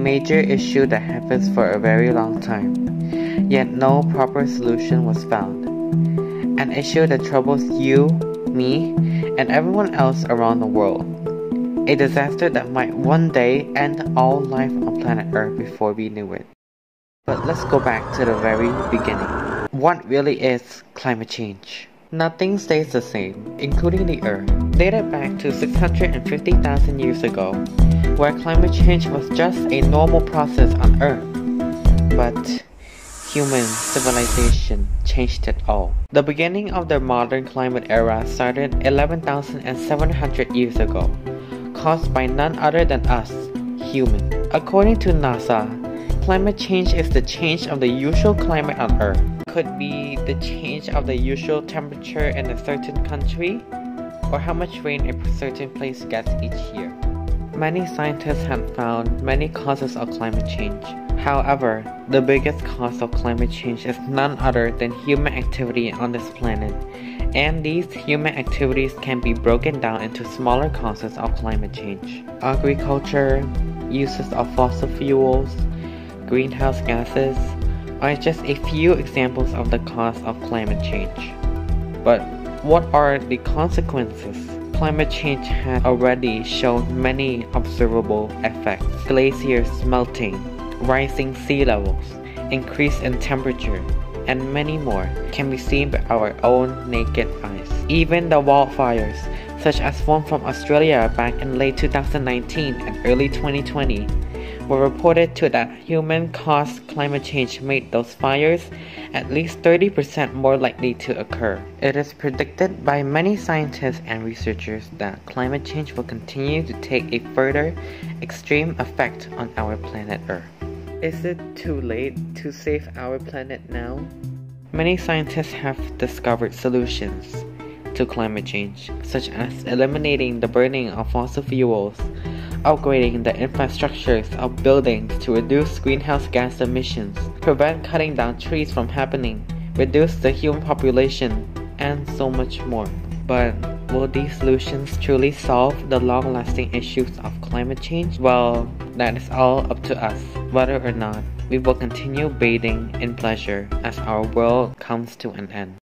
major issue that happens for a very long time, yet no proper solution was found. An issue that troubles you, me, and everyone else around the world. A disaster that might one day end all life on planet Earth before we knew it. But let's go back to the very beginning. What really is climate change? Nothing stays the same, including the Earth. Dated back to 650,000 years ago, where climate change was just a normal process on Earth. But human civilization changed it all. The beginning of the modern climate era started 11,700 years ago, caused by none other than us, humans. According to NASA, climate change is the change of the usual climate on Earth. Could be the change of the usual temperature in a certain country, or how much rain a certain place gets each year. Many scientists have found many causes of climate change. However, the biggest cause of climate change is none other than human activity on this planet, and these human activities can be broken down into smaller causes of climate change. Agriculture, uses of fossil fuels, greenhouse gases are just a few examples of the cause of climate change. But what are the consequences? Climate change has already shown many observable effects. Glaciers melting, rising sea levels, increase in temperature, and many more can be seen by our own naked eyes. Even the wildfires, such as one from Australia back in late 2019 and early 2020, were reported to that human-caused climate change made those fires at least 30% more likely to occur. It is predicted by many scientists and researchers that climate change will continue to take a further extreme effect on our planet Earth. Is it too late to save our planet now? Many scientists have discovered solutions to climate change, such as eliminating the burning of fossil fuels, upgrading the infrastructures of buildings to reduce greenhouse gas emissions, prevent cutting down trees from happening, reduce the human population, and so much more. But will these solutions truly solve the long-lasting issues of climate change? Well, that is all up to us, whether or not we will continue bathing in pleasure as our world comes to an end.